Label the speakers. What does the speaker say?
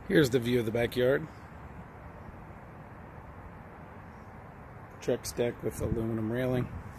Speaker 1: Here's the view of the backyard. Trex deck with aluminum railing.